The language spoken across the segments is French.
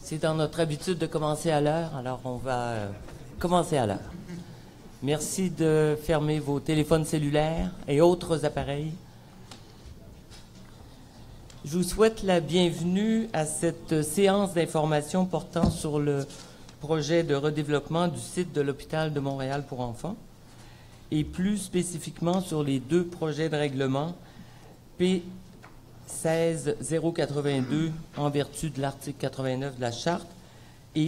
C'est dans notre habitude de commencer à l'heure, alors on va commencer à l'heure. Merci de fermer vos téléphones cellulaires et autres appareils. Je vous souhaite la bienvenue à cette séance d'information portant sur le projet de redéveloppement du site de l'Hôpital de Montréal pour enfants et plus spécifiquement sur les deux projets de règlement P16082 en vertu de l'article 89 de la Charte et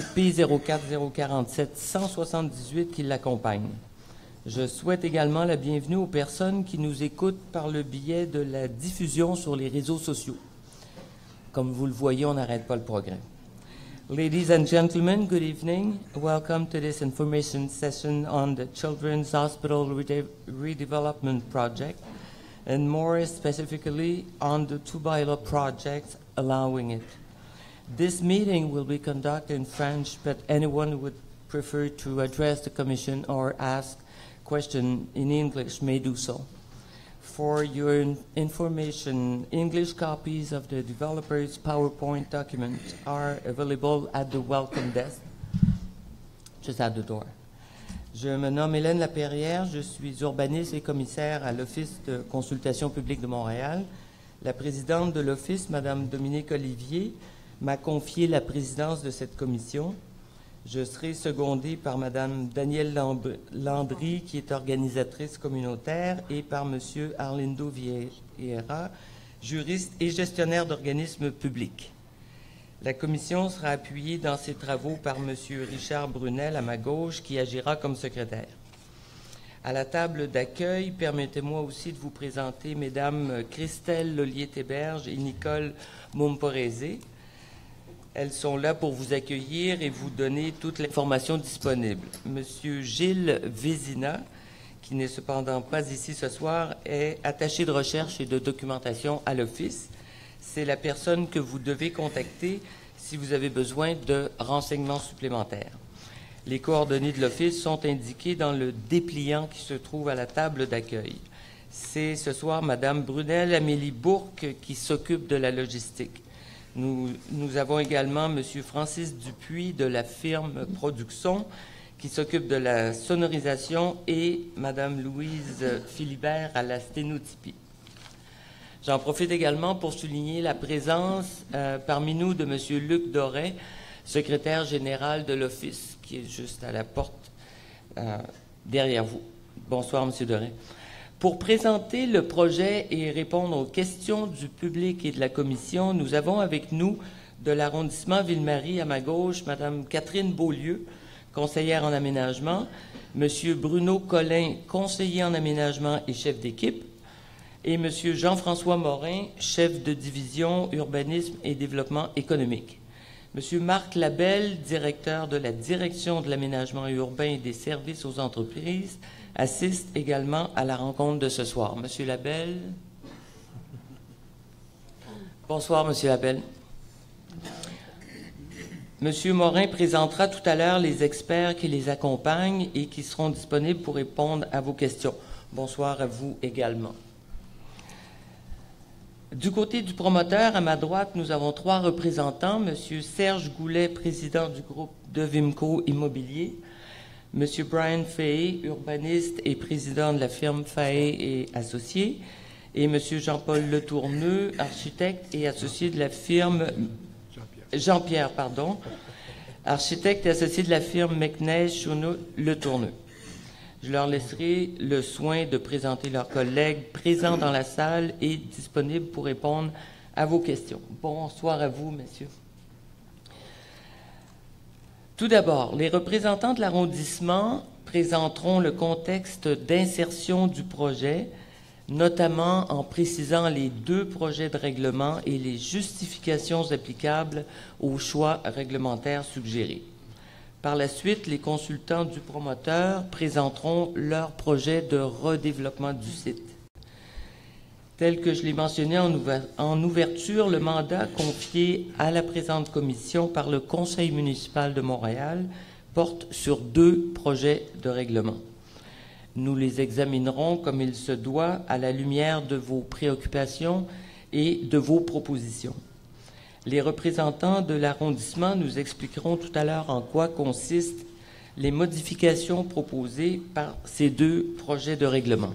P04047-178 qui l'accompagnent. Je souhaite également la bienvenue aux personnes qui nous écoutent par le biais de la diffusion sur les réseaux sociaux. Comme vous le voyez, on n'arrête pas le progrès. Ladies and gentlemen, good evening. Welcome to this information session on the Children's Hospital Redevelopment Project, and more specifically on the two bylaw projects allowing it. This meeting will be conducted in French, but anyone who would prefer to address the Commission or ask questions in English may do so. For your information, English copies of the developer's PowerPoint document are available at the welcome desk, just at the door. Je me nomme Hélène Laperrière, je suis urbaniste et commissaire à l'Office de consultation publique de Montréal. La présidente de l'Office, Mme Dominique Olivier, m'a confié la présidence de cette commission. Je serai secondée par Mme Danielle Landry, qui est organisatrice communautaire, et par M. Arlindo Vieira, juriste et gestionnaire d'organismes publics. La commission sera appuyée dans ses travaux par M. Richard Brunel, à ma gauche, qui agira comme secrétaire. À la table d'accueil, permettez-moi aussi de vous présenter Mesdames Christelle Lollier-Théberge et Nicole Momporese. Elles sont là pour vous accueillir et vous donner toute l'information disponible. Monsieur Gilles Vézina, qui n'est cependant pas ici ce soir, est attaché de recherche et de documentation à l'Office. C'est la personne que vous devez contacter si vous avez besoin de renseignements supplémentaires. Les coordonnées de l'Office sont indiquées dans le dépliant qui se trouve à la table d'accueil. C'est ce soir Mme Brunel Amélie Bourque qui s'occupe de la logistique. Nous avons également M. Francis Dupuis de la firme Production qui s'occupe de la sonorisation et Mme Louise Philibert à la sténotypie. J'en profite également pour souligner la présence parmi nous de M. Luc Doré, secrétaire général de l'Office, qui est juste à la porte derrière vous. Bonsoir, M. Doré. Pour présenter le projet et répondre aux questions du public et de la Commission, nous avons avec nous de l'arrondissement Ville-Marie, à ma gauche, Mme Catherine Beaulieu, conseillère en aménagement, M. Bruno Collin, conseiller en aménagement et chef d'équipe, et M. Jean-François Morin, chef de division urbanisme et développement économique. M. Marc Labelle, directeur de la direction de l'aménagement urbain et des services aux entreprises, assiste également à la rencontre de ce soir. Monsieur Labelle. Bonsoir, Monsieur Labelle. Monsieur Morin présentera tout à l'heure les experts qui les accompagnent et qui seront disponibles pour répondre à vos questions. Bonsoir à vous également. Du côté du promoteur, à ma droite, nous avons trois représentants. Monsieur Serge Goulet, président du groupe de Vimco Immobilier. Monsieur Brian Fahey, urbaniste et président de la firme Fahey et Associés, et Monsieur Jean-Paul Letourneux, architecte et associé de la firme Jean-Pierre, architecte et associé de la firme McNeish Chauneau Letourneux. Je leur laisserai le soin de présenter leurs collègues présents dans la salle et disponibles pour répondre à vos questions. Bonsoir à vous, messieurs. Tout d'abord, les représentants de l'arrondissement présenteront le contexte d'insertion du projet, notamment en précisant les deux projets de règlement et les justifications applicables aux choix réglementaires suggérés. Par la suite, les consultants du promoteur présenteront leur projet de redéveloppement du site. Tel que je l'ai mentionné en ouverture, le mandat confié à la présente commission par le Conseil municipal de Montréal porte sur deux projets de règlement. Nous les examinerons comme il se doit à la lumière de vos préoccupations et de vos propositions. Les représentants de l'arrondissement nous expliqueront tout à l'heure en quoi consistent les modifications proposées par ces deux projets de règlement.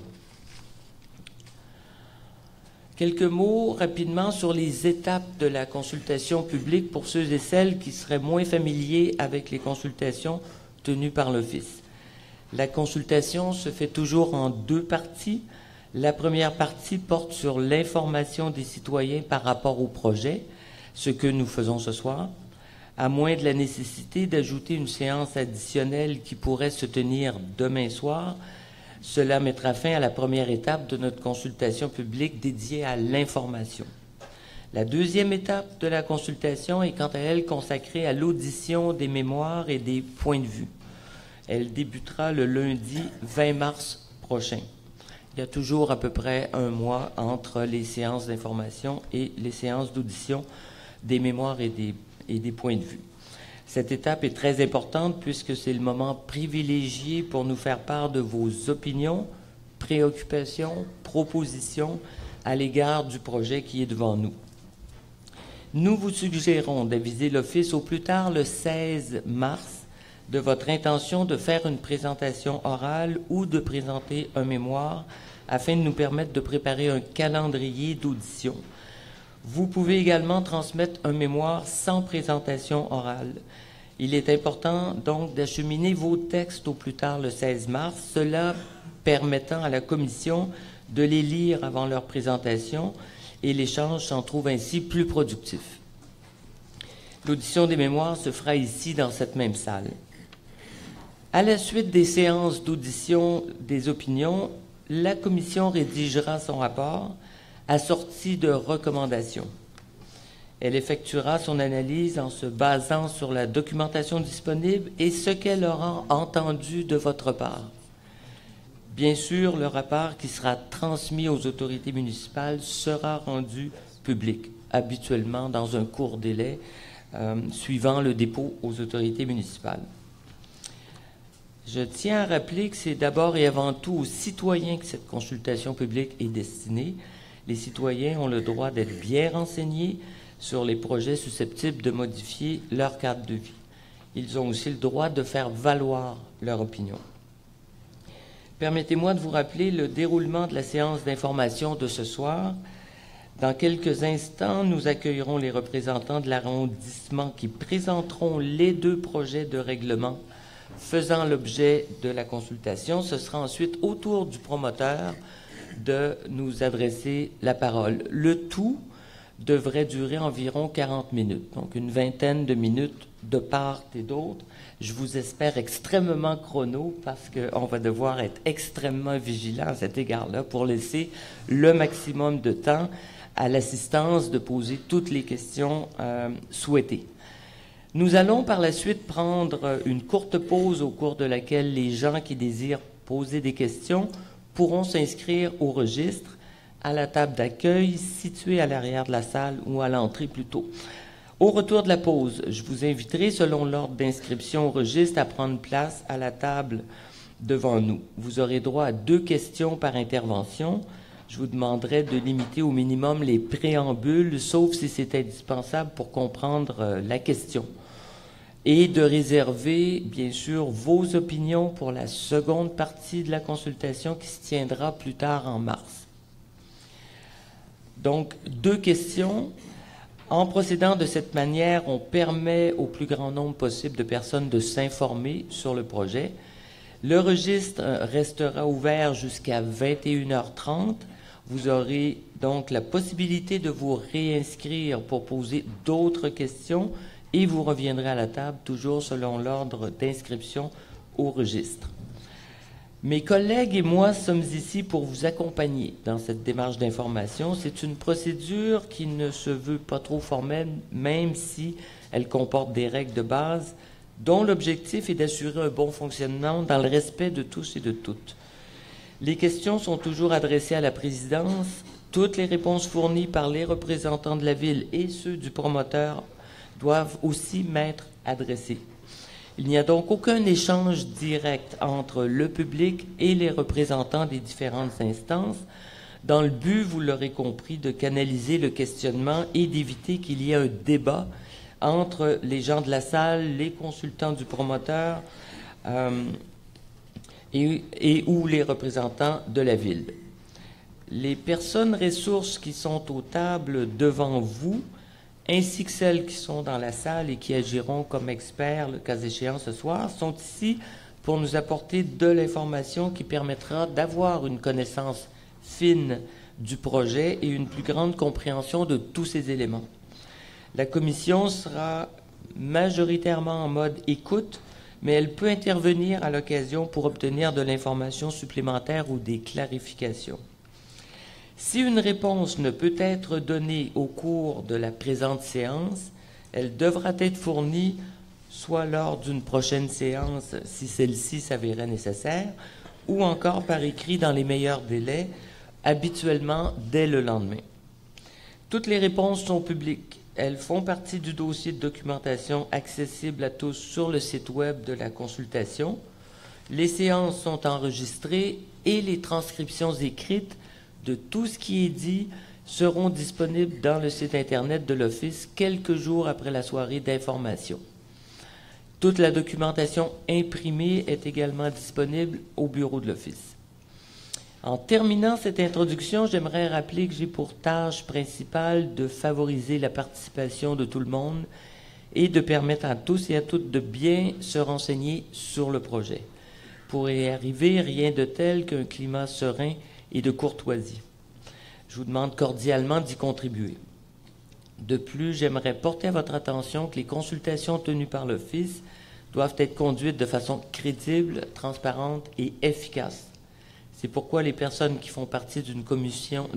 Quelques mots rapidement sur les étapes de la consultation publique pour ceux et celles qui seraient moins familiers avec les consultations tenues par l'Office. La consultation se fait toujours en deux parties. La première partie porte sur l'information des citoyens par rapport au projet, ce que nous faisons ce soir, à moins de la nécessité d'ajouter une séance additionnelle qui pourrait se tenir demain soir. Cela mettra fin à la première étape de notre consultation publique dédiée à l'information. La deuxième étape de la consultation est quant à elle consacrée à l'audition des mémoires et des points de vue. Elle débutera le lundi 20 mars prochain. Il y a toujours à peu près un mois entre les séances d'information et les séances d'audition des mémoires et des points de vue. Cette étape est très importante puisque c'est le moment privilégié pour nous faire part de vos opinions, préoccupations, propositions à l'égard du projet qui est devant nous. Nous vous suggérons d'aviser l'Office au plus tard le 16 mars de votre intention de faire une présentation orale ou de présenter un mémoire afin de nous permettre de préparer un calendrier d'audition. Vous pouvez également transmettre un mémoire sans présentation orale. Il est important donc d'acheminer vos textes au plus tard le 16 mars, cela permettant à la Commission de les lire avant leur présentation et l'échange s'en trouve ainsi plus productif. L'audition des mémoires se fera ici dans cette même salle. À la suite des séances d'audition des opinions, la Commission rédigera son rapport assorti de recommandations. Elle effectuera son analyse en se basant sur la documentation disponible et ce qu'elle aura entendu de votre part. Bien sûr, le rapport qui sera transmis aux autorités municipales sera rendu public, habituellement dans un court délai, suivant le dépôt aux autorités municipales. Je tiens à rappeler que c'est d'abord et avant tout aux citoyens que cette consultation publique est destinée. Les citoyens ont le droit d'être bien renseignés sur les projets susceptibles de modifier leur cadre de vie. Ils ont aussi le droit de faire valoir leur opinion. Permettez-moi de vous rappeler le déroulement de la séance d'information de ce soir. Dans quelques instants, nous accueillerons les représentants de l'arrondissement qui présenteront les deux projets de règlement faisant l'objet de la consultation. Ce sera ensuite au tour du promoteur de nous adresser la parole. Le tout devrait durer environ 40 minutes, donc une vingtaine de minutes de part et d'autre. Je vous espère extrêmement chrono parce qu'on va devoir être extrêmement vigilant à cet égard-là pour laisser le maximum de temps à l'assistance de poser toutes les questions souhaitées. Nous allons par la suite prendre une courte pause au cours de laquelle les gens qui désirent poser des questions pourront s'inscrire au registre à la table d'accueil située à l'arrière de la salle ou à l'entrée plutôt. Au retour de la pause, je vous inviterai, selon l'ordre d'inscription au registre, à prendre place à la table devant nous. Vous aurez droit à 2 questions par intervention. Je vous demanderai de limiter au minimum les préambules, sauf si c'est indispensable pour comprendre la question. Et de réserver, bien sûr, vos opinions pour la seconde partie de la consultation qui se tiendra plus tard en mars. Donc, 2 questions. En procédant de cette manière, on permet au plus grand nombre possible de personnes de s'informer sur le projet. Le registre restera ouvert jusqu'à 21h30. Vous aurez donc la possibilité de vous réinscrire pour poser d'autres questions et vous reviendrez à la table, toujours selon l'ordre d'inscription au registre. Mes collègues et moi sommes ici pour vous accompagner dans cette démarche d'information. C'est une procédure qui ne se veut pas trop formelle, même si elle comporte des règles de base, dont l'objectif est d'assurer un bon fonctionnement dans le respect de tous et de toutes. Les questions sont toujours adressées à la présidence. Toutes les réponses fournies par les représentants de la ville et ceux du promoteur doivent aussi m'être adressées. Il n'y a donc aucun échange direct entre le public et les représentants des différentes instances. dans le but, vous l'aurez compris, de canaliser le questionnement et d'éviter qu'il y ait un débat entre les gens de la salle, les consultants du promoteur et ou les représentants de la ville. Les personnes ressources qui sont aux tables devant vous, ainsi que celles qui sont dans la salle et qui agiront comme experts, le cas échéant ce soir, sont ici pour nous apporter de l'information qui permettra d'avoir une connaissance fine du projet et une plus grande compréhension de tous ces éléments. La commission sera majoritairement en mode écoute, mais elle peut intervenir à l'occasion pour obtenir de l'information supplémentaire ou des clarifications. Si une réponse ne peut être donnée au cours de la présente séance, elle devra être fournie soit lors d'une prochaine séance si celle-ci s'avérait nécessaire, ou encore par écrit dans les meilleurs délais, habituellement dès le lendemain. Toutes les réponses sont publiques. Elles font partie du dossier de documentation accessible à tous sur le site web de la consultation. Les séances sont enregistrées et les transcriptions écrites de tout ce qui est dit seront disponibles dans le site Internet de l'Office quelques jours après la soirée d'information. Toute la documentation imprimée est également disponible au bureau de l'Office. En terminant cette introduction, j'aimerais rappeler que j'ai pour tâche principale de favoriser la participation de tout le monde et de permettre à tous et à toutes de bien se renseigner sur le projet. Pour y arriver, rien de tel qu'un climat serein et de courtoisie. Je vous demande cordialement d'y contribuer. De plus, j'aimerais porter à votre attention que les consultations tenues par l'Office doivent être conduites de façon crédible, transparente et efficace. C'est pourquoi les personnes qui font partie d'une commission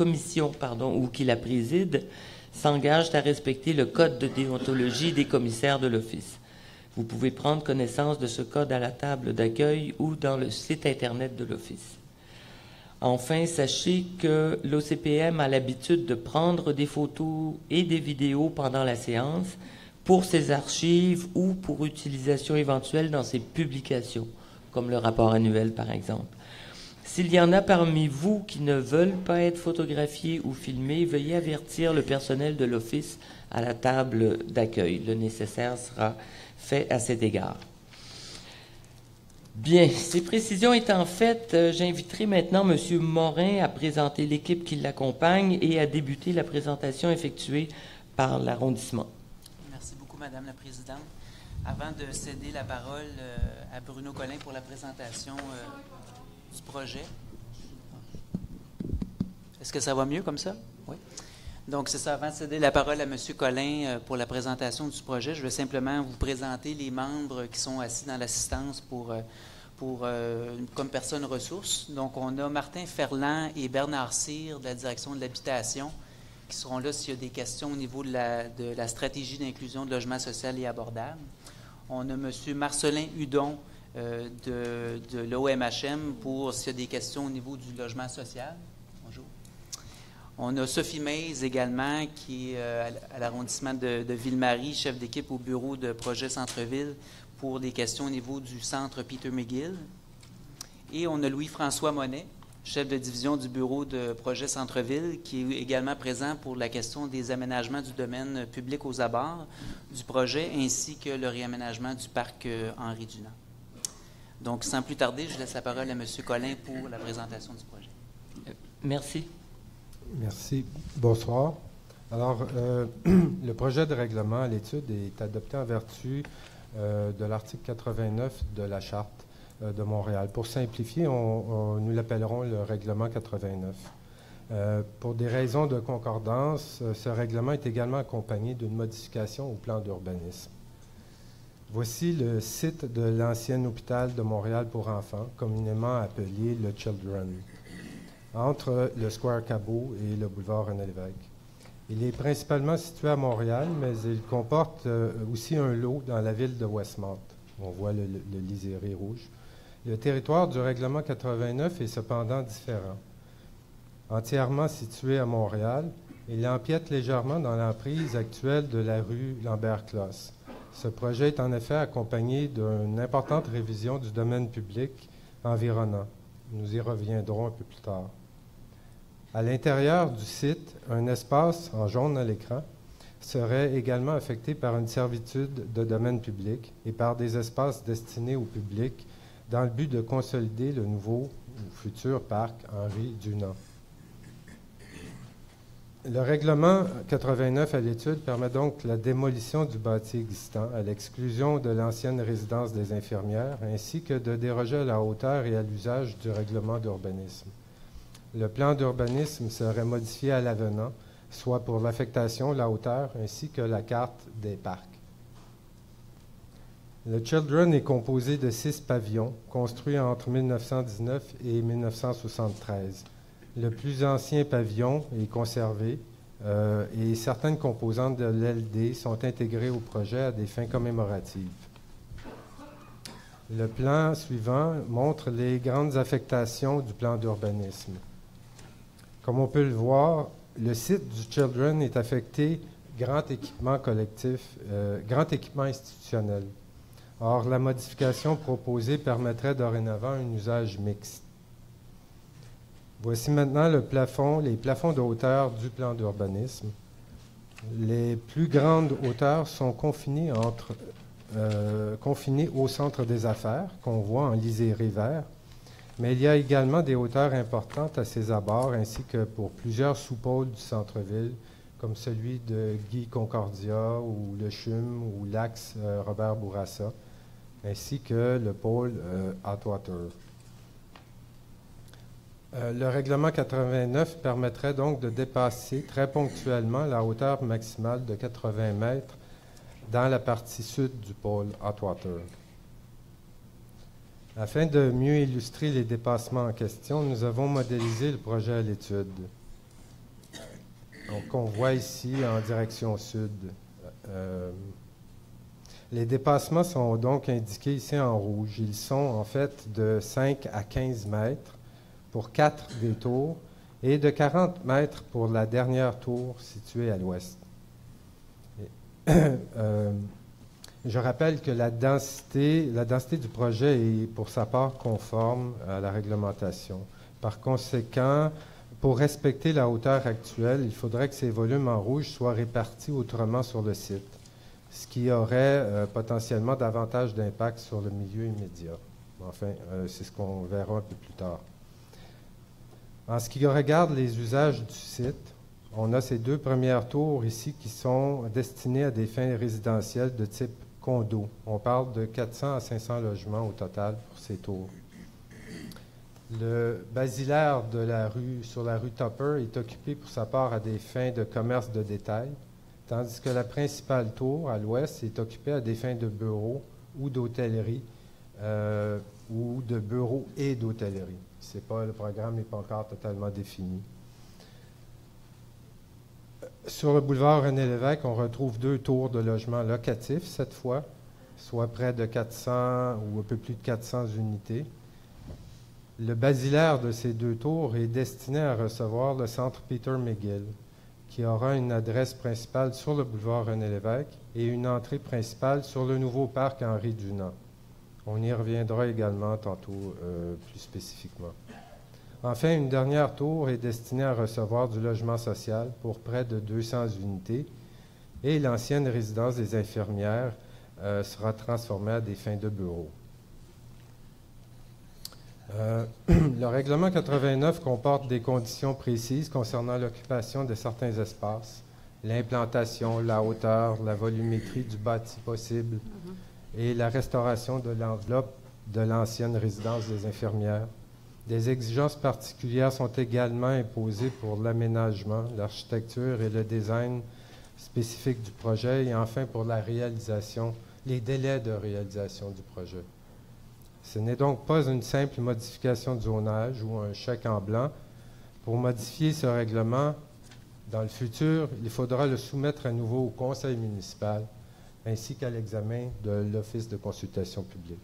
ou qui la président s'engagent à respecter le code de déontologie des commissaires de l'Office. Vous pouvez prendre connaissance de ce code à la table d'accueil ou dans le site Internet de l'Office. Enfin, sachez que l'OCPM a l'habitude de prendre des photos et des vidéos pendant la séance pour ses archives ou pour utilisation éventuelle dans ses publications, comme le rapport annuel par exemple. S'il y en a parmi vous qui ne veulent pas être photographiés ou filmés, veuillez avertir le personnel de l'Office à la table d'accueil. Le nécessaire sera fait à cet égard. Bien, ces précisions étant faites, j'inviterai maintenant M. Morin à présenter l'équipe qui l'accompagne et à débuter la présentation effectuée par l'arrondissement. Merci beaucoup, Madame la Présidente. Avant de céder la parole à Bruno Collin pour la présentation du projet. Est-ce que ça va mieux comme ça? Oui. Donc, c'est ça. Avant de céder la parole à M. Collin pour la présentation du projet, je vais simplement vous présenter les membres qui sont assis dans l'assistance comme personnes ressources. Donc, on a Martin Ferland et Bernard Cyr de la direction de l'habitation qui seront là s'il y a des questions au niveau de la stratégie d'inclusion de logement social et abordable. On a M. Marcelin Hudon de l'OMHM pour s'il y a des questions au niveau du logement social. Bonjour. On a Sophie Mays également qui est à l'arrondissement de Ville-Marie, chef d'équipe au bureau de projet Centre-Ville pour des questions au niveau du centre Peter McGill. Et on a Louis-François Monet, chef de division du bureau de projet Centre-Ville, qui est également présent pour la question des aménagements du domaine public aux abords du projet, ainsi que le réaménagement du parc Henri-Dunant. Donc, sans plus tarder, je laisse la parole à M. Collin pour la présentation du projet. Merci. Merci. Bonsoir. Alors, le projet de règlement à l'étude est adopté en vertu de l'article 89 de la Charte de Montréal. Pour simplifier, nous l'appellerons le règlement 89. Pour des raisons de concordance, ce règlement est également accompagné d'une modification au plan d'urbanisme. Voici le site de l'ancien hôpital de Montréal pour enfants, communément appelé le Children, entre le Square Cabot et le boulevard René-Lévesque. Il est principalement situé à Montréal, mais il comporte aussi un lot dans la ville de Westmount. On voit le liséré rouge. Le territoire du règlement 89 est cependant différent. Entièrement situé à Montréal, il empiète légèrement dans l'emprise actuelle de la rue Lambert-Closse. Ce projet est en effet accompagné d'une importante révision du domaine public environnant. Nous y reviendrons un peu plus tard. À l'intérieur du site, un espace en jaune à l'écran serait également affecté par une servitude de domaine public et par des espaces destinés au public dans le but de consolider le nouveau ou futur parc Henri Dunant. Le règlement 89 à l'étude permet donc la démolition du bâti existant à l'exclusion de l'ancienne résidence des infirmières ainsi que de déroger à la hauteur et à l'usage du règlement d'urbanisme. Le plan d'urbanisme serait modifié à l'avenant, soit pour l'affectation, la hauteur, ainsi que la carte des parcs. Le Children est composé de 6 pavillons, construits entre 1919 et 1973. Le plus ancien pavillon est conservé et certaines composantes de l'LD sont intégrées au projet à des fins commémoratives. Le plan suivant montre les grandes affectations du plan d'urbanisme. Comme on peut le voir, le site du Children est affecté grand équipement collectif, grand équipement institutionnel. Or, la modification proposée permettrait dorénavant un usage mixte. Voici maintenant les plafonds de hauteur du plan d'urbanisme. Les plus grandes hauteurs sont confinées au centre des affaires, qu'on voit en liséré vert, mais il y a également des hauteurs importantes à ses abords, ainsi que pour plusieurs sous-pôles du centre-ville, comme celui de Guy Concordia ou le CHUM ou l'axe Robert Bourassa, ainsi que le pôle Atwater. Le règlement 89 permettrait donc de dépasser très ponctuellement la hauteur maximale de 80 mètres dans la partie sud du pôle Atwater. Afin de mieux illustrer les dépassements en question, nous avons modélisé le projet à l'étude. Donc, on voit ici en direction sud. Les dépassements sont donc indiqués ici en rouge. Ils sont en fait de 5 à 15 mètres pour 4 des tours et de 40 mètres pour la dernière tour située à l'ouest. Je rappelle que la densité du projet est pour sa part conforme à la réglementation. Par conséquent, pour respecter la hauteur actuelle, il faudrait que ces volumes en rouge soient répartis autrement sur le site, ce qui aurait potentiellement davantage d'impact sur le milieu immédiat. Enfin, c'est ce qu'on verra un peu plus tard. En ce qui regarde les usages du site, on a ces 2 premières tours ici qui sont destinées à des fins résidentielles de type condo. On parle de 400 à 500 logements au total pour ces tours. Le basilaire sur la rue Tupper est occupé pour sa part à des fins de commerce de détail, tandis que la principale tour à l'ouest est occupée à des fins de bureaux ou d'hôtellerie ou de bureaux et d'hôtellerie. Le programme n'est pas encore totalement défini. Sur le boulevard René-Lévesque, on retrouve 2 tours de logements locatifs cette fois, soit près de 400 ou un peu plus de 400 unités. Le basilaire de ces 2 tours est destiné à recevoir le centre Peter McGill, qui aura une adresse principale sur le boulevard René-Lévesque et une entrée principale sur le nouveau parc Henri Dunant. On y reviendra également tantôt plus spécifiquement. Enfin, une dernière tour est destinée à recevoir du logement social pour près de 200 unités et l'ancienne résidence des infirmières sera transformée à des fins de bureaux. Le règlement 89 comporte des conditions précises concernant l'occupation de certains espaces, l'implantation, la hauteur, la volumétrie du bâti possible et la restauration de l'enveloppe de l'ancienne résidence des infirmières. Des exigences particulières sont également imposées pour l'aménagement, l'architecture et le design spécifique du projet et enfin pour la réalisation, les délais de réalisation du projet. Ce n'est donc pas une simple modification de zonage ou un chèque en blanc. Pour modifier ce règlement, dans le futur, il faudra le soumettre à nouveau au conseil municipal ainsi qu'à l'examen de l'Office de consultation publique.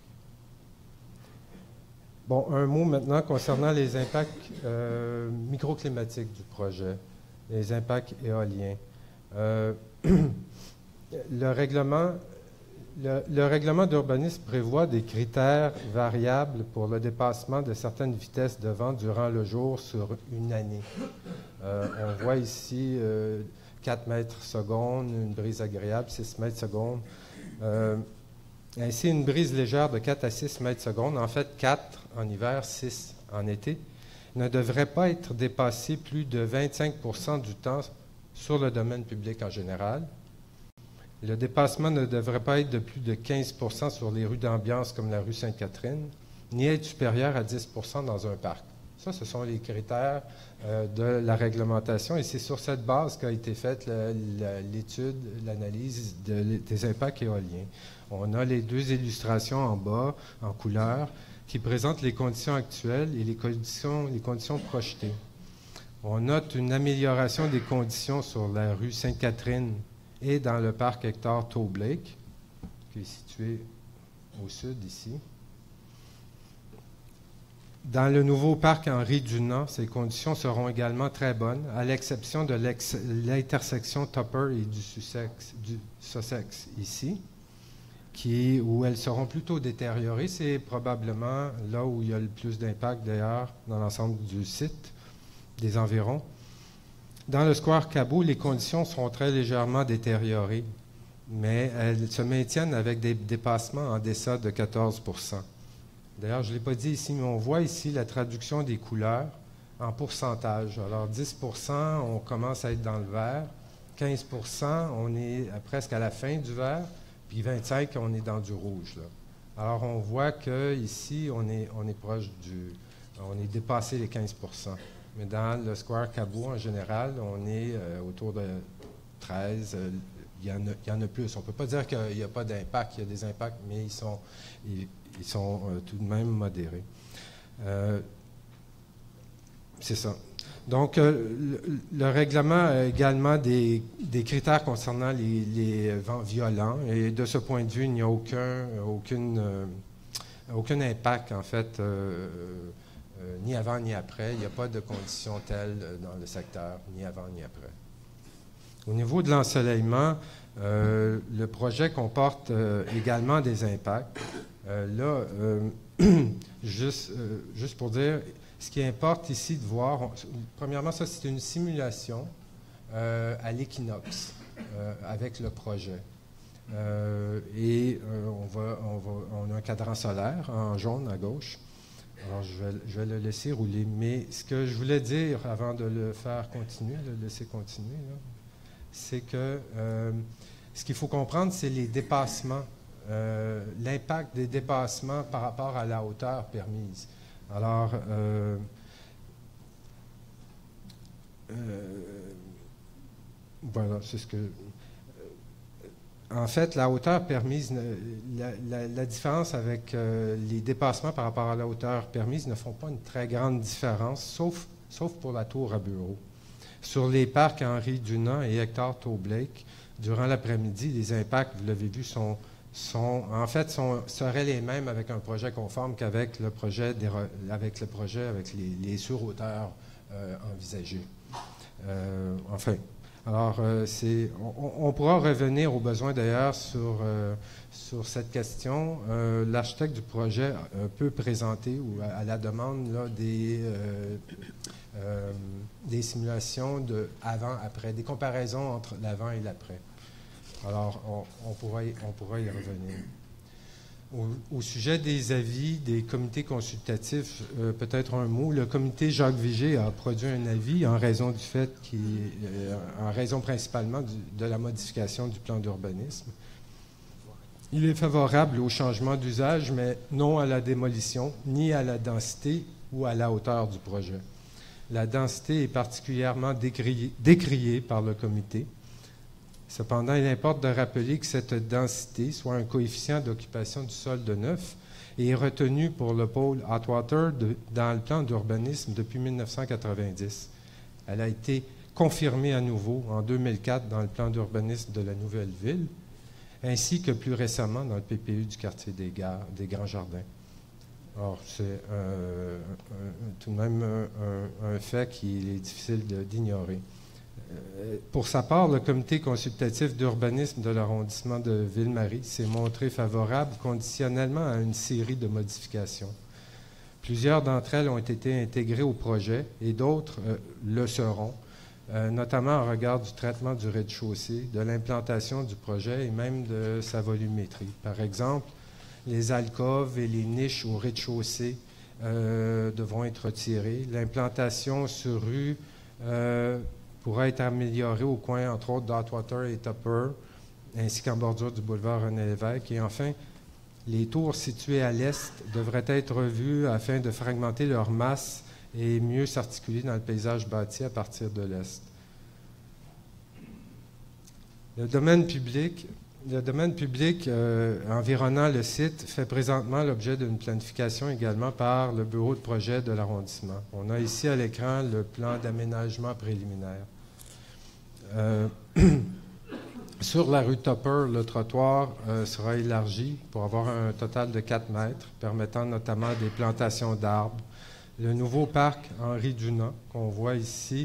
Bon, un mot maintenant concernant les impacts microclimatiques du projet, les impacts éoliens. Le règlement le règlement d'urbanisme prévoit des critères variables pour le dépassement de certaines vitesses de vent durant le jour sur une année. On voit ici 4 mètres secondes, une brise agréable, 6 mètres secondes. Ainsi, une brise légère de 4 à 6 mètres secondes, en fait 4 en hiver, 6 en été, ne devrait pas être dépassée plus de 25% du temps sur le domaine public en général. Le dépassement ne devrait pas être de plus de 15% sur les rues d'ambiance comme la rue Sainte-Catherine, ni être supérieur à 10% dans un parc. Ça, ce sont les critères de la réglementation et c'est sur cette base qu'a été faite l'étude, l'analyse des impacts éoliens. On a les 2 illustrations en bas, en couleur, qui présentent les conditions actuelles et les conditions projetées. On note une amélioration des conditions sur la rue Sainte-Catherine et dans le parc Hector Toblake, qui est situé au sud ici. Dans le nouveau parc Henri-Dunant, ces conditions seront également très bonnes, à l'exception de l'intersection Tupper et du Sussex ici, où elles seront plutôt détériorées. C'est probablement là où il y a le plus d'impact d'ailleurs dans l'ensemble du site, des environs. Dans le square Cabot, les conditions seront très légèrement détériorées, mais elles se maintiennent avec des dépassements en deçà de 14%. D'ailleurs, je ne l'ai pas dit ici, mais on voit ici la traduction des couleurs en pourcentage. Alors, 10%, on commence à être dans le vert. 15%, on est presque à la fin du vert. Puis 25%, on est dans du rouge, là. Alors, on voit qu'ici, on est proche on est dépassé les 15%. Mais dans le Square Cabot, en général, on est autour de 13. Il y en a plus. On ne peut pas dire qu'il n'y a pas d'impact. Il y a des impacts, mais ils sont tout de même modérés. C'est ça. Donc, le règlement a également des critères concernant les vents violents. Et de ce point de vue, il n'y a aucun impact, en fait, ni avant ni après. Il n'y a pas de conditions telles dans le secteur, ni avant ni après. Au niveau de l'ensoleillement, le projet comporte également des impacts. Juste pour dire, ce qui importe ici de voir, premièrement, ça c'est une simulation à l'équinoxe avec le projet. On a un cadran solaire en jaune à gauche. Alors, je vais le laisser rouler. Mais ce que je voulais dire avant de le faire continuer, de le laisser continuer, c'est que ce qu'il faut comprendre, c'est les dépassements, l'impact des dépassements par rapport à la hauteur permise. Alors, voilà, c'est ce que... En fait, la hauteur permise, la différence avec les dépassements par rapport à la hauteur permise ne font pas une très grande différence, sauf pour la tour à bureau. Sur les parcs Henri-Dunant et Hector Toblake, durant l'après-midi, les impacts, vous l'avez vu, seraient les mêmes avec un projet conforme qu'avec le projet avec les surhauteurs envisagées. Enfin, alors on pourra revenir aux besoins d'ailleurs sur cette question. L'architecte du projet peut présenter ou à la demande là, des simulations de avant-après, des comparaisons entre l'avant et l'après. Alors, on pourra y revenir. Au sujet des avis des comités consultatifs, peut-être un mot. Le comité Jacques Vigée a produit un avis en raison du fait en raison principalement de la modification du plan d'urbanisme. Il est favorable au changement d'usage, mais non à la démolition, ni à la densité ou à la hauteur du projet. La densité est particulièrement décriée par le comité. Cependant, il importe de rappeler que cette densité, soit un coefficient d'occupation du sol de 9, est retenu pour le pôle Atwater dans le plan d'urbanisme depuis 1990. Elle a été confirmée à nouveau en 2004 dans le plan d'urbanisme de la nouvelle ville, ainsi que plus récemment dans le PPU du quartier des Grands Jardins. Or, c'est tout de même un fait qu'il est difficile d'ignorer. Pour sa part, le comité consultatif d'urbanisme de l'arrondissement de Ville-Marie s'est montré favorable conditionnellement à une série de modifications. Plusieurs d'entre elles ont été intégrées au projet et d'autres le seront, notamment en regard du traitement du rez-de-chaussée, de l'implantation du projet et même de sa volumétrie. Par exemple, les alcôves et les niches au rez-de-chaussée devront être retirées. L'implantation sur rue pourra être améliorée au coin, entre autres, d'Atwater et Tupper, ainsi qu'en bordure du boulevard René-Lévesque. Et enfin, les tours situées à l'est devraient être revues afin de fragmenter leur masse et mieux s'articuler dans le paysage bâti à partir de l'est. Le domaine public environnant le site fait présentement l'objet d'une planification également par le bureau de projet de l'arrondissement. On a ici à l'écran le plan d'aménagement préliminaire. Sur la rue Tupper, le trottoir sera élargi pour avoir un total de 4 mètres, permettant notamment des plantations d'arbres. Le nouveau parc Henri Dunant, qu'on voit ici,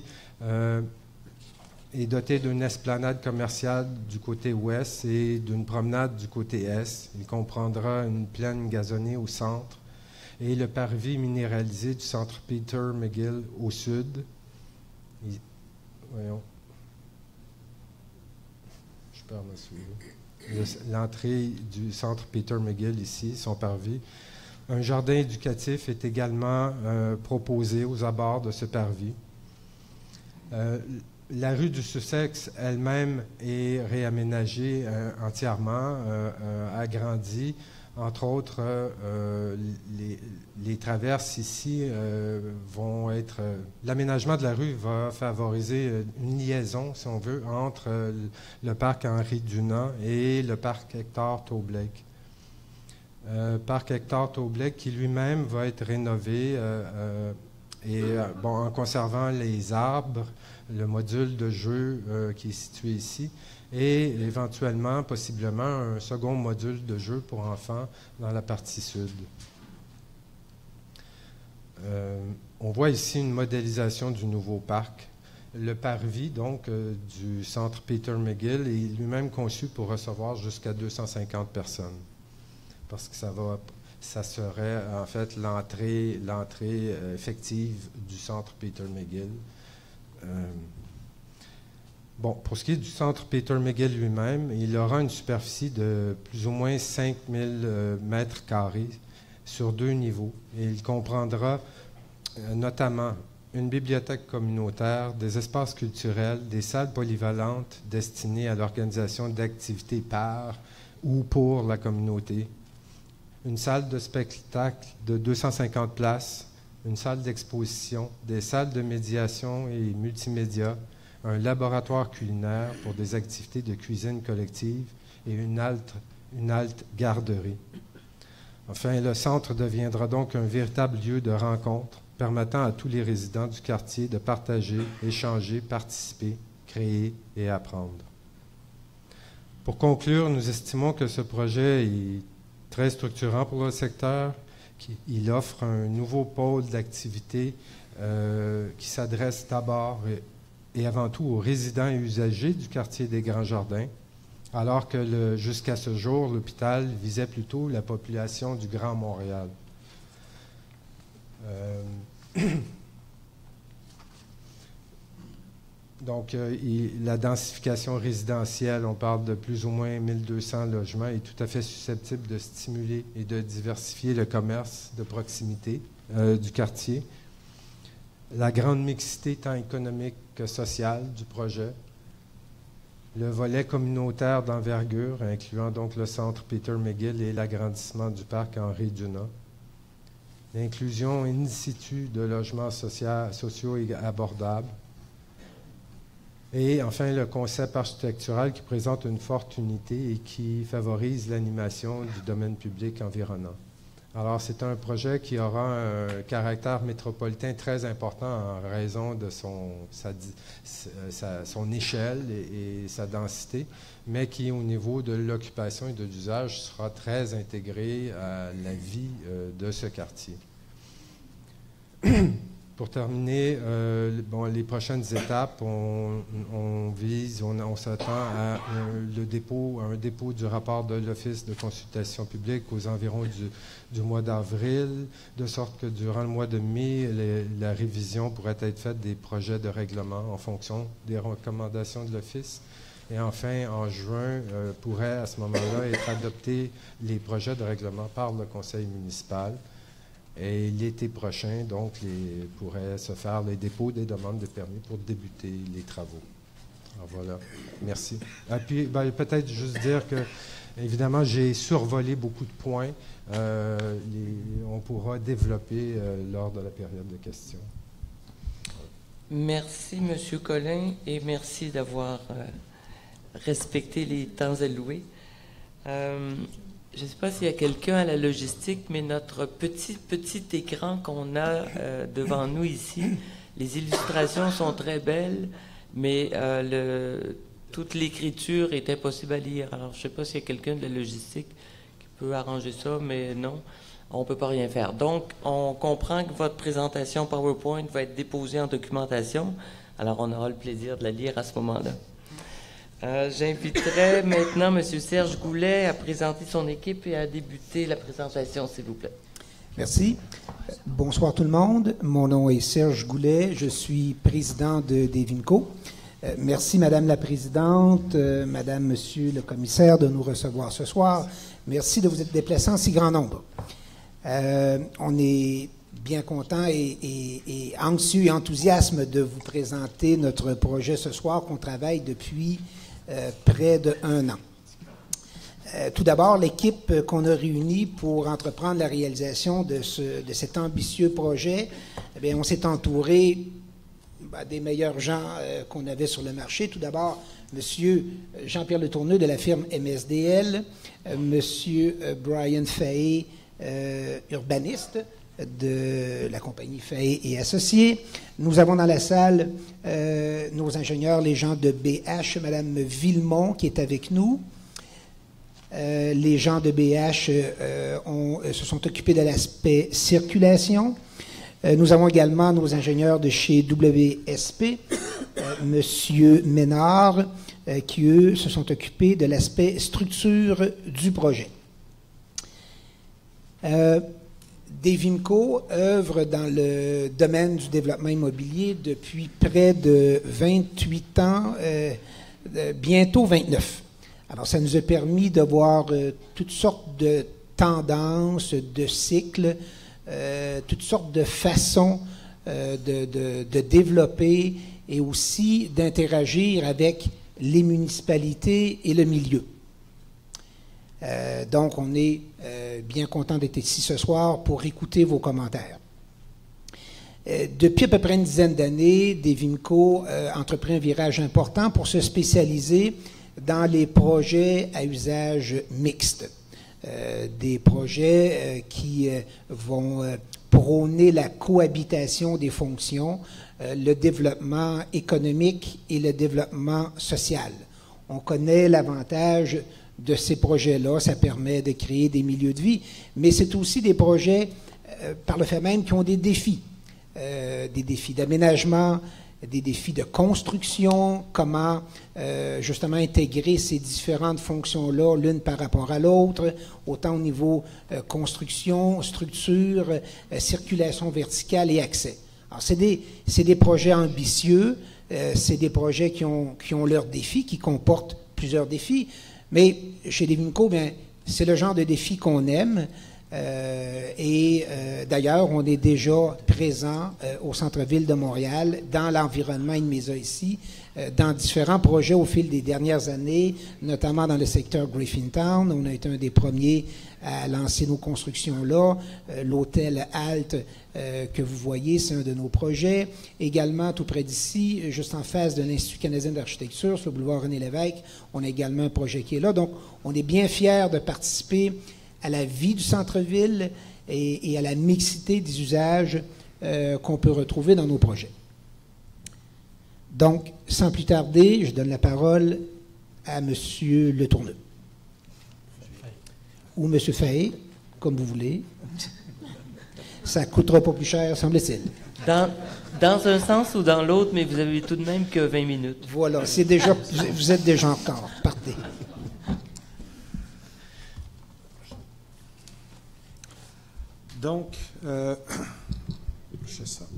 est doté d'une esplanade commerciale du côté ouest et d'une promenade du côté est. Il comprendra une plaine gazonnée au centre et le parvis minéralisé du centre Peter McGill au sud. Voyons. Je perds ma souris. L'entrée du centre Peter McGill ici, son parvis. Un jardin éducatif est également proposé aux abords de ce parvis. La rue du Sussex elle-même est réaménagée entièrement, agrandie. Entre autres, les traverses ici vont être... l'aménagement de la rue va favoriser une liaison, si on veut, entre le parc Henri Dunant et le parc Hector Taublake. Parc Hector Taublake qui lui-même va être rénové en conservant les arbres, le module de jeu qui est situé ici, et éventuellement, possiblement, un second module de jeu pour enfants dans la partie sud. On voit ici une modélisation du nouveau parc. Le parvis, donc, du centre Peter McGill est lui-même conçu pour recevoir jusqu'à 250 personnes, parce que ça serait en fait l'entrée effective du centre Peter McGill. Pour ce qui est du centre Peter McGill lui-même, il aura une superficie de plus ou moins 5000 mètres carrés sur 2 niveaux. Et il comprendra notamment une bibliothèque communautaire, des espaces culturels, des salles polyvalentes destinées à l'organisation d'activités par ou pour la communauté, une salle de spectacle de 250 places, une salle d'exposition, des salles de médiation et multimédia, un laboratoire culinaire pour des activités de cuisine collective et une halte garderie. Enfin, le centre deviendra donc un véritable lieu de rencontre permettant à tous les résidents du quartier de partager, échanger, participer, créer et apprendre. Pour conclure, nous estimons que ce projet est très structurant pour le secteur. Il offre un nouveau pôle d'activité qui s'adresse d'abord et avant tout aux résidents et usagers du quartier des Grands Jardins, alors que jusqu'à ce jour, l'hôpital visait plutôt la population du Grand Montréal. Donc, la densification résidentielle, on parle de plus ou moins 1200 logements, est tout à fait susceptible de stimuler et de diversifier le commerce de proximité du quartier. La grande mixité tant économique que sociale du projet. Le volet communautaire d'envergure, incluant donc le centre Peter McGill et l'agrandissement du parc Henri Dunant. L'inclusion in situ de logements sociaux et abordables. Et enfin, le concept architectural qui présente une forte unité et qui favorise l'animation du domaine public environnant. Alors, c'est un projet qui aura un caractère métropolitain très important en raison de son échelle et sa densité, mais qui, au niveau de l'occupation et de l'usage, sera très intégré à la vie de ce quartier. Pour terminer, les prochaines étapes, on s'attend à un dépôt du rapport de l'Office de consultation publique aux environs du mois d'avril, de sorte que durant le mois de mai, la révision pourrait être faite des projets de règlement en fonction des recommandations de l'Office. Et enfin, en juin, pourraient à ce moment-là être adoptés les projets de règlement par le conseil municipal. Et l'été prochain, donc, pourraient se faire les dépôts des demandes de permis pour débuter les travaux. Alors voilà, merci. Et puis, peut-être juste dire que, évidemment, j'ai survolé beaucoup de points. On pourra développer lors de la période de questions. Merci, M. Collin, et merci d'avoir respecté les temps alloués. Je ne sais pas s'il y a quelqu'un à la logistique, mais notre petit écran qu'on a devant nous ici, les illustrations sont très belles, mais toute l'écriture est impossible à lire. Alors, je ne sais pas s'il y a quelqu'un de la logistique qui peut arranger ça, mais non, on ne peut pas rien faire. Donc, on comprend que votre présentation PowerPoint va être déposée en documentation. Alors, on aura le plaisir de la lire à ce moment-là. J'inviterai maintenant M. Serge Goulet à présenter son équipe et à débuter la présentation, s'il vous plaît. Merci. Bonsoir tout le monde. Mon nom est Serge Goulet. Je suis président de Devimco. Merci, Madame la Présidente, Madame, Monsieur le Commissaire, de nous recevoir ce soir. Merci de vous être déplacés en si grand nombre. On est bien content et anxieux et enthousiasme de vous présenter notre projet ce soir qu'on travaille depuis près d'1 an. Tout d'abord, l'équipe qu'on a réunie pour entreprendre la réalisation de cet ambitieux projet, eh bien, on s'est entouré des meilleurs gens qu'on avait sur le marché. Tout d'abord, M. Jean-Pierre Letourneux de la firme MSDL, M. Brian Fahey, urbaniste de la compagnie Fahey et Associés. Nous avons dans la salle nos ingénieurs, les gens de BH, Mme Villemont qui est avec nous. Les gens de BH se sont occupés de l'aspect circulation. Nous avons également nos ingénieurs de chez WSP, M. Ménard, qui, eux, se sont occupés de l'aspect structure du projet. Devimco œuvre dans le domaine du développement immobilier depuis près de 28 ans, bientôt 29. Alors, ça nous a permis de voir toutes sortes de tendances, de cycles, toutes sortes de façons de développer et aussi d'interagir avec les municipalités et le milieu. Donc, on est bien content d'être ici ce soir pour écouter vos commentaires. Depuis à peu près une dizaine d'années, Devimco entreprend un virage important pour se spécialiser dans les projets à usage mixte. Des projets qui vont prôner la cohabitation des fonctions, le développement économique et le développement social. On connaît l'avantage de ces projets-là, ça permet de créer des milieux de vie, mais c'est aussi des projets, par le fait même, qui ont des défis d'aménagement, des défis de construction, comment justement intégrer ces différentes fonctions-là l'une par rapport à l'autre, autant au niveau construction, structure, circulation verticale et accès. Alors, c'est des projets ambitieux, c'est des projets qui ont leurs défis, qui comportent plusieurs défis, mais chez Devimco, bien, c'est le genre de défi qu'on aime. D'ailleurs, on est déjà présent au centre-ville de Montréal, dans l'environnement Inmesa ici, dans différents projets au fil des dernières années, notamment dans le secteur Griffintown. On a été un des premiers à lancer nos constructions là. L'hôtel Alt que vous voyez, c'est un de nos projets. Également, tout près d'ici, juste en face de l'Institut canadien d'architecture, sur le boulevard René-Lévesque, on a également un projet qui est là. Donc, on est bien fiers de participer à la vie du centre-ville et à la mixité des usages qu'on peut retrouver dans nos projets. Donc, sans plus tarder, je donne la parole à M. Letourneux. Ou M. Fahey, comme vous voulez. ça ne coûtera pas plus cher, semble-t-il. Dans un sens ou dans l'autre, mais vous avez tout de même que 20 minutes. Voilà, vous êtes déjà en retard. Partez. Donc, c'est ça.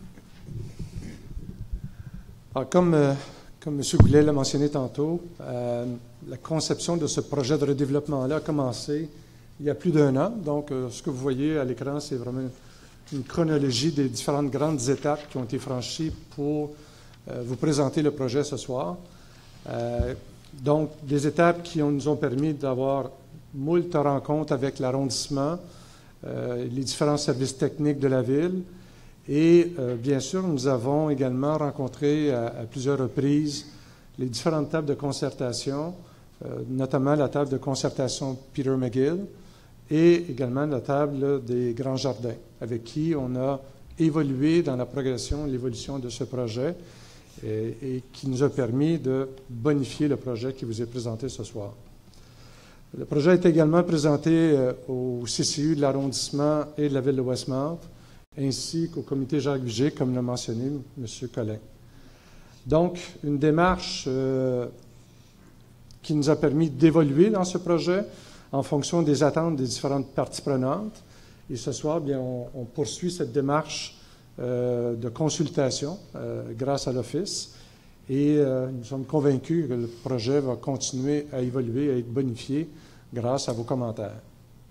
Alors, comme M. Goulet l'a mentionné tantôt, la conception de ce projet de redéveloppement-là a commencé il y a plus d'1 an. Donc, ce que vous voyez à l'écran, c'est vraiment une chronologie des différentes grandes étapes qui ont été franchies pour vous présenter le projet ce soir. Donc, des étapes qui nous ont permis d'avoir moult rencontres avec l'arrondissement, les différents services techniques de la ville. Et bien sûr, nous avons également rencontré à plusieurs reprises les différentes tables de concertation, notamment la table de concertation Peter McGill et également la table des Grands Jardins, avec qui on a évolué dans la progression et l'évolution de ce projet et qui nous a permis de bonifier le projet qui vous est présenté ce soir. Le projet est également présenté au CCU de l'arrondissement et de la ville de Westmount, ainsi qu'au comité Jacques Vigée, comme l'a mentionné M. Collin. Donc, une démarche qui nous a permis d'évoluer dans ce projet en fonction des attentes des différentes parties prenantes. Et ce soir, bien, on poursuit cette démarche de consultation grâce à l'Office. Et nous sommes convaincus que le projet va continuer à évoluer, à être bonifié grâce à vos commentaires.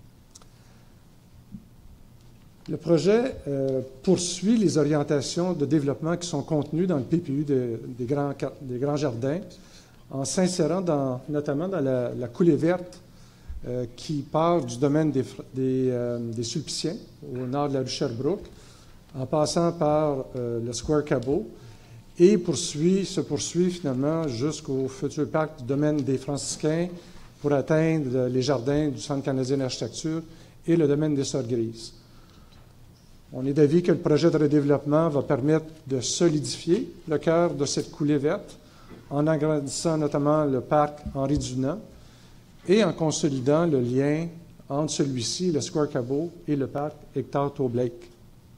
Le projet poursuit les orientations de développement qui sont contenues dans le PPU des Grands Jardins, en s'insérant notamment dans la coulée verte qui part du domaine des Sulpiciens, au nord de la rue Sherbrooke, en passant par le Square Cabot, et se poursuit finalement jusqu'au futur parc du domaine des Franciscains pour atteindre les jardins du Centre canadien d'architecture et le domaine des Sœurs Grises. On est d'avis que le projet de redéveloppement va permettre de solidifier le cœur de cette coulée verte en agrandissant notamment le parc Henri-Dunant et en consolidant le lien entre celui-ci, le Square Cabot, et le parc Hector-Blake.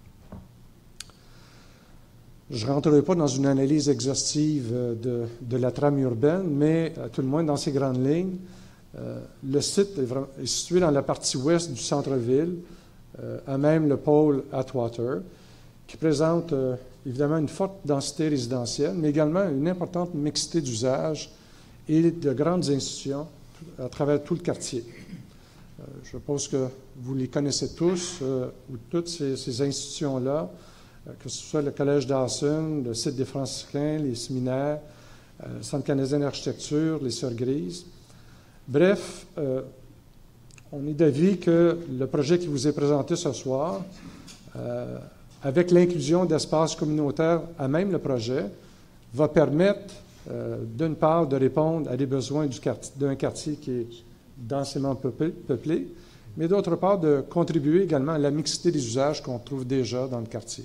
Je ne rentrerai pas dans une analyse exhaustive de la trame urbaine, mais à tout le moins dans ces grandes lignes, le site est situé dans la partie ouest du centre-ville, à même le pôle Atwater, qui présente évidemment une forte densité résidentielle, mais également une importante mixité d'usages et de grandes institutions à travers tout le quartier. Je pense que vous les connaissez tous, ou toutes ces institutions-là, que ce soit le Collège Dawson, le site des Franciscains, les séminaires, le Centre canadien d'architecture, les Sœurs Grises. Bref, on est d'avis que le projet qui vous est présenté ce soir, avec l'inclusion d'espaces communautaires à même le projet, va permettre, d'une part, de répondre à des besoins d'un quartier qui est densément peuplé, mais d'autre part, de contribuer également à la mixité des usages qu'on trouve déjà dans le quartier.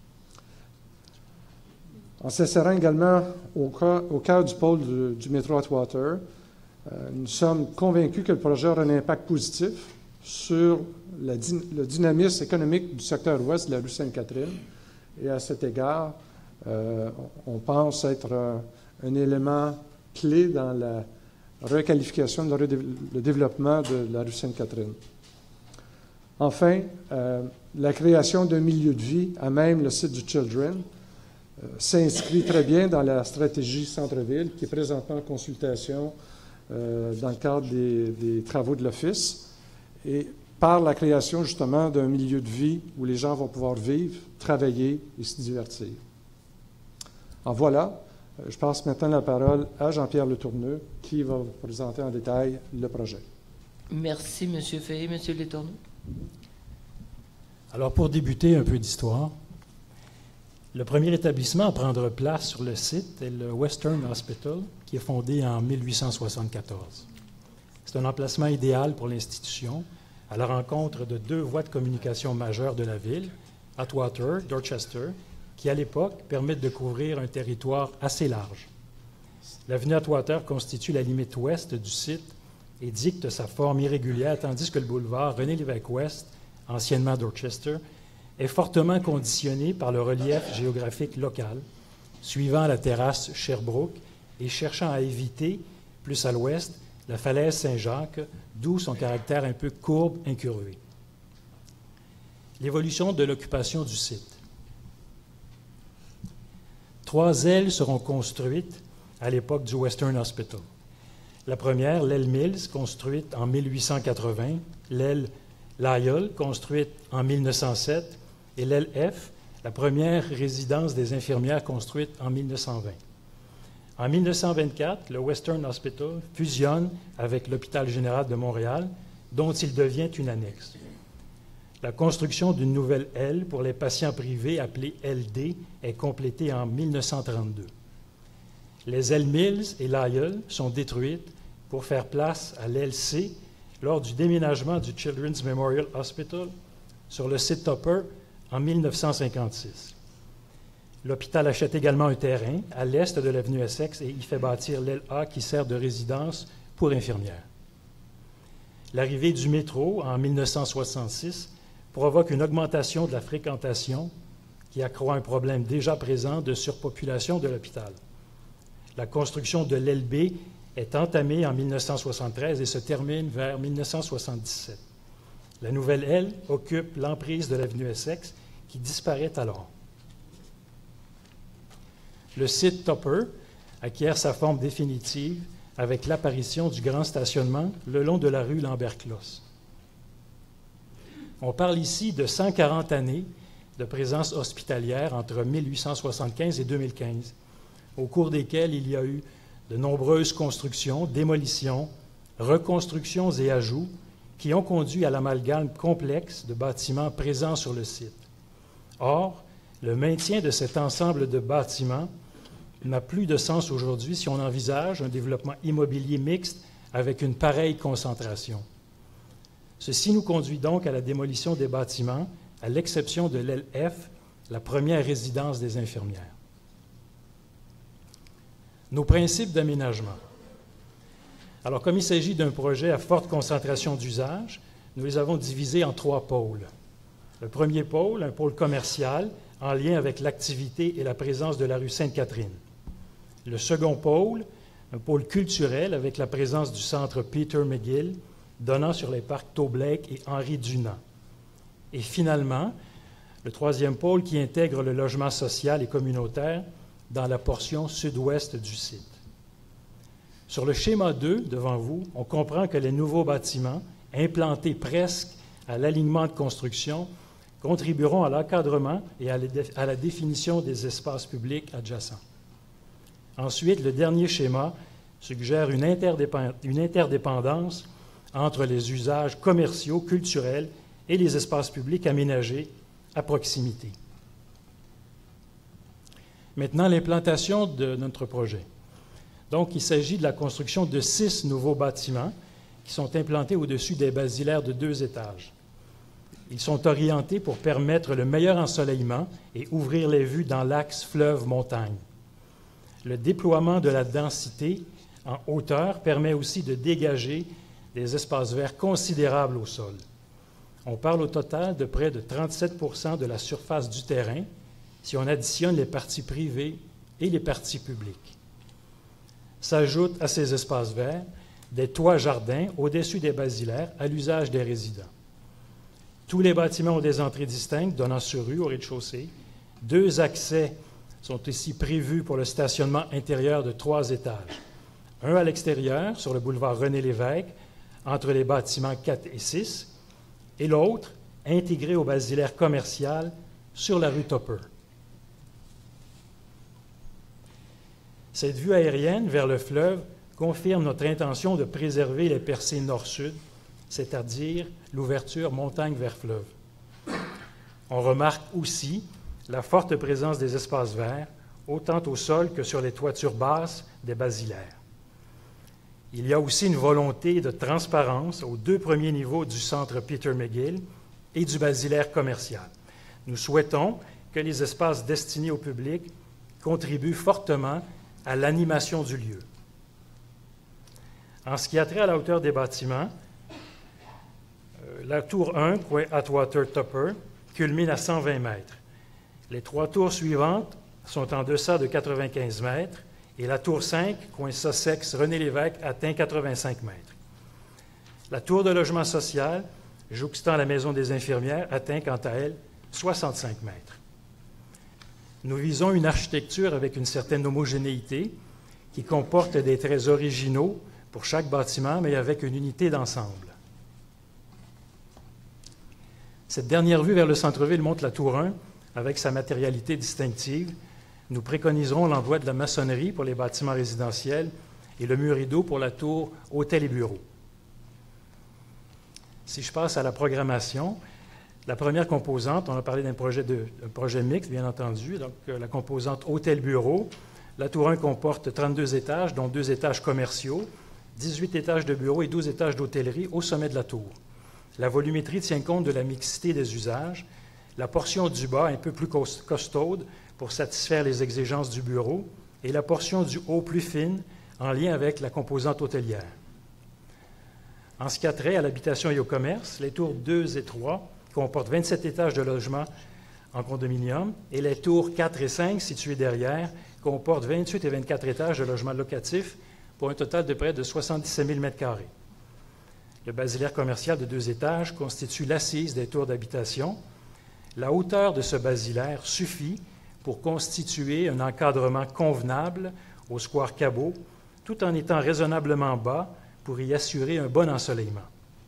En s'insérant également au cœur du pôle du métro Atwater, nous sommes convaincus que le projet aura un impact positif sur le dynamisme économique du secteur ouest de la rue Sainte-Catherine. Et à cet égard, on pense être un élément clé dans la requalification, le développement de la rue Sainte-Catherine. Enfin, la création d'un milieu de vie à même le site du Children s'inscrit très bien dans la stratégie centre-ville qui est présentement en consultation dans le cadre des travaux de l'Office et par la création justement d'un milieu de vie où les gens vont pouvoir vivre, travailler et se divertir. Alors voilà, je passe maintenant la parole à Jean-Pierre Letourneux qui va vous présenter en détail le projet. Merci, M. Fay. M. Letourneux. Alors, pour débuter, un peu d'histoire. Le premier établissement à prendre place sur le site est le Western Hospital, qui est fondé en 1874. C'est un emplacement idéal pour l'institution, à la rencontre de deux voies de communication majeures de la ville, Atwater, Dorchester, qui à l'époque permettent de couvrir un territoire assez large. L'avenue Atwater constitue la limite ouest du site et dicte sa forme irrégulière, tandis que le boulevard René-Lévesque-Ouest, anciennement Dorchester, est fortement conditionné par le relief géographique local, suivant la terrasse Sherbrooke et cherchant à éviter, plus à l'ouest, la falaise Saint-Jacques, d'où son caractère un peu courbe, incurvé. L'évolution de l'occupation du site. 3 ailes seront construites à l'époque du Western Hospital. La première, l'aile Mills, construite en 1880, l'aile Lyell, construite en 1907, et l'aile F, la première résidence des infirmières construite en 1920. En 1924, le Western Hospital fusionne avec l'Hôpital général de Montréal, dont il devient une annexe. La construction d'une nouvelle aile pour les patients privés, appelée LD, est complétée en 1932. Les ailes Mills et Lyell sont détruites pour faire place à l'aile C lors du déménagement du Children's Memorial Hospital sur le site Tupper en 1956. L'hôpital achète également un terrain à l'est de l'avenue Essex et y fait bâtir l'aile A qui sert de résidence pour infirmières. L'arrivée du métro en 1966 provoque une augmentation de la fréquentation qui accroît un problème déjà présent de surpopulation de l'hôpital. La construction de l'aile B est entamée en 1973 et se termine vers 1977. La nouvelle aile occupe l'emprise de l'avenue Essex qui disparaît alors. Le site Tupper acquiert sa forme définitive avec l'apparition du grand stationnement le long de la rue Lambert-Closse. On parle ici de 140 années de présence hospitalière entre 1875 et 2015, au cours desquelles il y a eu de nombreuses constructions, démolitions, reconstructions et ajouts qui ont conduit à l'amalgame complexe de bâtiments présents sur le site. Or, le maintien de cet ensemble de bâtiments n'a plus de sens aujourd'hui si on envisage un développement immobilier mixte avec une pareille concentration. Ceci nous conduit donc à la démolition des bâtiments, à l'exception de l'aile F, la première résidence des infirmières. Nos principes d'aménagement. Alors, comme il s'agit d'un projet à forte concentration d'usage, nous les avons divisés en 3 pôles. Le premier pôle, un pôle commercial, en lien avec l'activité et la présence de la rue Sainte-Catherine. Le second pôle, un pôle culturel avec la présence du centre Peter McGill, donnant sur les parcs Toblake et Henri Dunant. Et finalement, le troisième pôle qui intègre le logement social et communautaire dans la portion sud-ouest du site. Sur le schéma 2, devant vous, on comprend que les nouveaux bâtiments, implantés presque à l'alignement de construction, contribueront à l'encadrement et à la définition des espaces publics adjacents. Ensuite, le dernier schéma suggère une interdépendance entre les usages commerciaux, culturels et les espaces publics aménagés à proximité. Maintenant, l'implantation de notre projet. Donc, il s'agit de la construction de 6 nouveaux bâtiments qui sont implantés au-dessus des basilaires de 2 étages. Ils sont orientés pour permettre le meilleur ensoleillement et ouvrir les vues dans l'axe fleuve-montagne. Le déploiement de la densité en hauteur permet aussi de dégager des espaces verts considérables au sol. On parle au total de près de 37 % de la surface du terrain si on additionne les parties privées et les parties publiques. S'ajoutent à ces espaces verts des toits jardins au-dessus des basilaires à l'usage des résidents. Tous les bâtiments ont des entrées distinctes donnant sur rue au rez-de-chaussée. 2 accès sont ici prévus pour le stationnement intérieur de 3 étages. Un à l'extérieur, sur le boulevard René-Lévesque, entre les bâtiments 4 et 6, et l'autre intégré au basilaire commercial sur la rue Tupper. Cette vue aérienne vers le fleuve confirme notre intention de préserver les percées nord-sud, c'est-à-dire l'ouverture montagne vers fleuve. On remarque aussi la forte présence des espaces verts, autant au sol que sur les toitures basses des basilaires. Il y a aussi une volonté de transparence aux 2 premiers niveaux du centre Peter McGill et du basilaire commercial. Nous souhaitons que les espaces destinés au public contribuent fortement à l'animation du lieu. En ce qui a trait à la hauteur des bâtiments, la tour 1, coin Atwater Tupper, culmine à 120 mètres. Les 3 tours suivantes sont en deçà de 95 mètres et la tour 5, coin Sussex-René Lévesque, atteint 85 mètres. La tour de logement social, jouxtant la maison des infirmières, atteint quant à elle 65 mètres. Nous visons une architecture avec une certaine homogénéité qui comporte des traits originaux pour chaque bâtiment, mais avec une unité d'ensemble. Cette dernière vue vers le centre-ville montre la tour 1 avec sa matérialité distinctive. Nous préconiserons l'envoi de la maçonnerie pour les bâtiments résidentiels et le mur rideau pour la tour hôtel et bureaux. Si je passe à la programmation, la première composante, on a parlé d'un projet mixte, bien entendu, donc la composante hôtel-bureau. La tour 1 comporte 32 étages, dont 2 étages commerciaux, 18 étages de bureaux et 12 étages d'hôtellerie au sommet de la tour. La volumétrie tient compte de la mixité des usages. La portion du bas est un peu plus costaude pour satisfaire les exigences du bureau et la portion du haut plus fine en lien avec la composante hôtelière. En ce qui a trait à l'habitation et au commerce, les tours 2 et 3 comportent 27 étages de logement en condominium et les tours 4 et 5, situées derrière, comportent 28 et 24 étages de logements locatifs pour un total de près de 77 000 m². Le basilaire commercial de 2 étages constitue l'assise des tours d'habitation. La hauteur de ce basilaire suffit pour constituer un encadrement convenable au square Cabot, tout en étant raisonnablement bas pour y assurer un bon ensoleillement.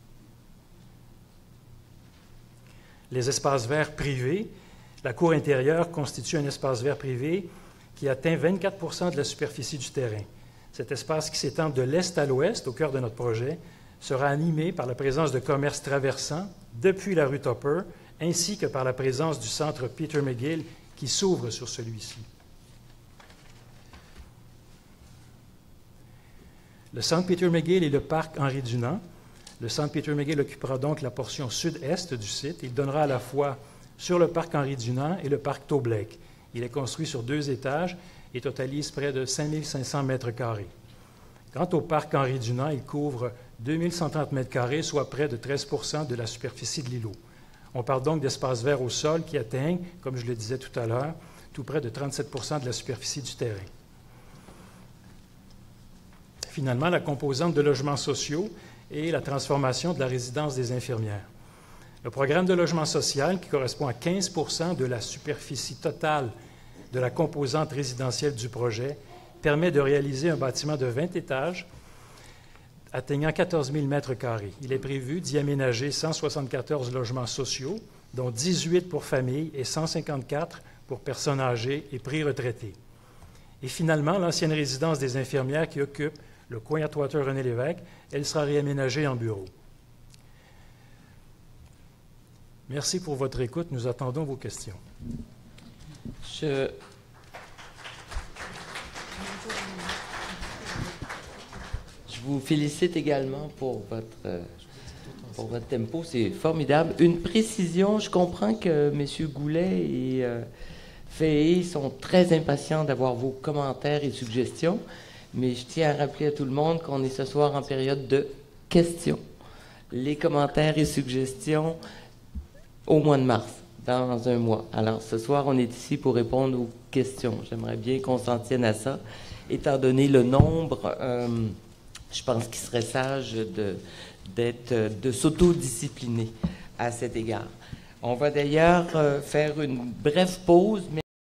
Les espaces verts privés. La cour intérieure constitue un espace vert privé qui atteint 24 de la superficie du terrain. Cet espace qui s'étend de l'est à l'ouest, au cœur de notre projet, sera animé par la présence de commerces traversants depuis la rue Tupper, ainsi que par la présence du centre Peter McGill qui s'ouvre sur celui-ci. Le centre Peter McGill et le parc Henri Dunant. Le centre Peter McGill occupera donc la portion sud-est du site. Il donnera à la fois sur le parc Henri Dunant et le parc Toblake. Il est construit sur 2 étages et totalise près de 5 500 m². Quant au parc Henri Dunant, il couvre 2 130 m², soit près de 13 % de la superficie de l'îlot. On parle donc d'espaces verts au sol qui atteignent, comme je le disais tout à l'heure, tout près de 37 % de la superficie du terrain. Finalement, la composante de logements sociaux et la transformation de la résidence des infirmières. Le programme de logement social, qui correspond à 15 % de la superficie totale de la composante résidentielle du projet, permet de réaliser un bâtiment de 20 étages atteignant 14 000 m². Il est prévu d'y aménager 174 logements sociaux, dont 18 pour familles et 154 pour personnes âgées et pré-retraités. Et finalement, l'ancienne résidence des infirmières qui occupe le coin Atwater-René Lévesque, elle sera réaménagée en bureau. Merci pour votre écoute. Nous attendons vos questions. Je vous félicite également pour votre tempo. C'est formidable. Une précision, je comprends que M. Goulet et Fahey sont très impatients d'avoir vos commentaires et suggestions, mais je tiens à rappeler à tout le monde qu'on est ce soir en période de questions. Les commentaires et suggestions au mois de mars, dans un mois. Alors, ce soir, on est ici pour répondre aux questions. J'aimerais bien qu'on s'en tienne à ça. Étant donné le nombre, je pense qu'il serait sage de s'autodiscipliner à cet égard. On va d'ailleurs faire une brève pause.